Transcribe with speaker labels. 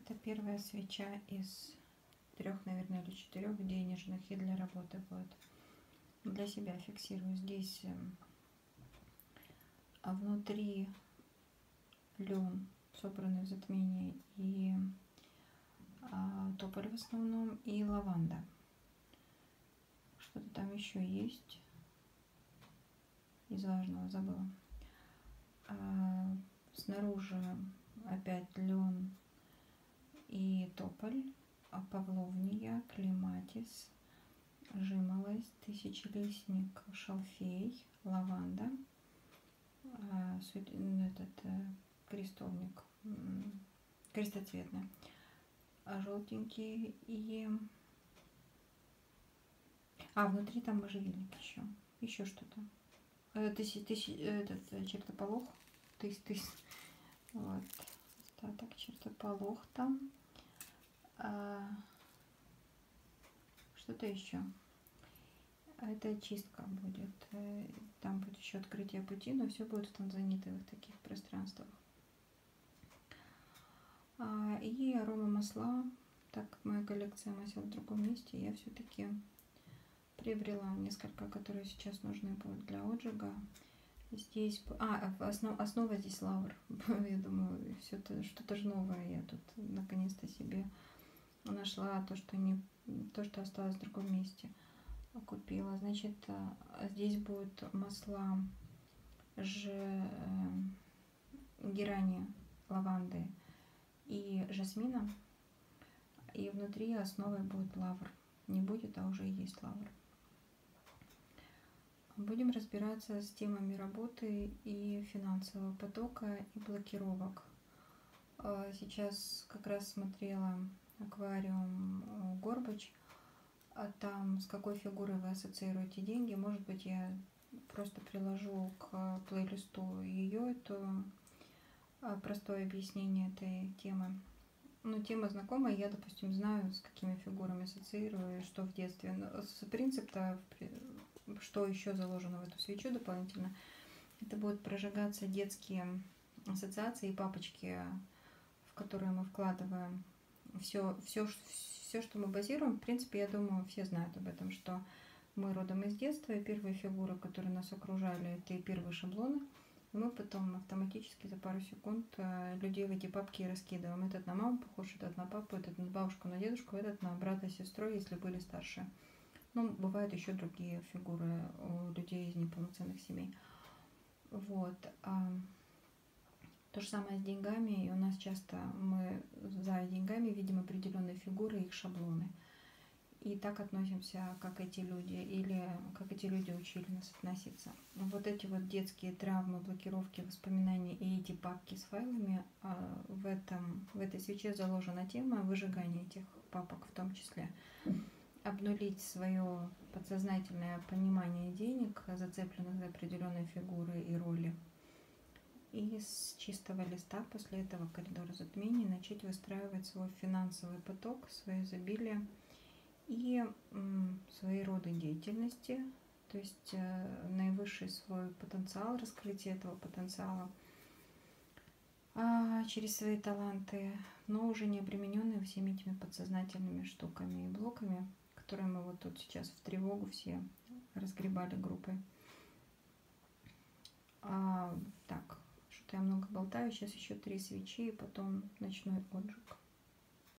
Speaker 1: Это первая свеча из 3, наверное, или 4 денежных, и для работы будет. Для себя фиксирую здесь внутри лен, собранный в затмении, и тополь в основном, и лаванда. Что-то там еще есть. Из важного забыла. Снаружи опять лен и тополь, павловния, клематис, жимолость, тысячелистник, шалфей, лаванда, крестовник, крестоцветный, желтенький, и внутри там можжевельник еще что-то. Чертополох, вот, остаток чертополох там, что-то еще. Это чистка будет, там будет еще открытие пути, но все будет в танзанитовых таких пространствах. И арома масла, так как моя коллекция масел в другом месте, я все-таки приобрела несколько, которые сейчас нужны будут для отжига. Здесь основа здесь лавр. Я думаю, все что-то же новое я тут наконец-то себе нашла, то, что осталось в другом месте, купила. Значит, здесь будут масла герани, лаванды и жасмина, и внутри основой будет лавр. Не будет, а уже есть лавр. Будем разбираться с темами работы и финансового потока и блокировок. Сейчас как раз смотрела аквариум Горбач, там с какой фигурой вы ассоциируете деньги. Может быть, я просто приложу к плейлисту ее, это простое объяснение этой темы. Ну, тема знакомая, я, допустим, знаю, с какими фигурами ассоциирую, что в детстве. Но принцип-то, что еще заложено в эту свечу дополнительно, это будут прожигаться детские ассоциации и папочки, в которые мы вкладываем все, что мы базируем. В принципе, я думаю, все знают об этом, что мы родом из детства, и первые фигуры, которые нас окружали, это и первые шаблоны. И мы потом автоматически за пару секунд людей в эти папки раскидываем. Этот на маму похож, этот на папу, этот на бабушку, на дедушку, этот на брата, сестру, если были старше. Ну, бывают еще другие фигуры у людей из неполноценных семей. Вот. То же самое с деньгами. И у нас часто мы за деньгами видим определенные фигуры, их шаблоны. И так относимся, как эти люди, или как эти люди учили нас относиться. Вот эти вот детские травмы, блокировки, воспоминания и эти папки с файлами, в этой свече заложена тема выжигания этих папок в том числе. Обнулить свое подсознательное понимание денег, зацепленных за определенные фигуры и роли. И с чистого листа после этого коридора затмений начать выстраивать свой финансовый поток, свое изобилие и свои роды деятельности, то есть наивысший свой потенциал, раскрытие этого потенциала через свои таланты, но уже не обремененные всеми этими подсознательными штуками и блоками, которые мы вот тут сейчас в тревогу все разгребали группой. Так, что-то я много болтаю, сейчас еще 3 свечи, и потом ночной отжиг.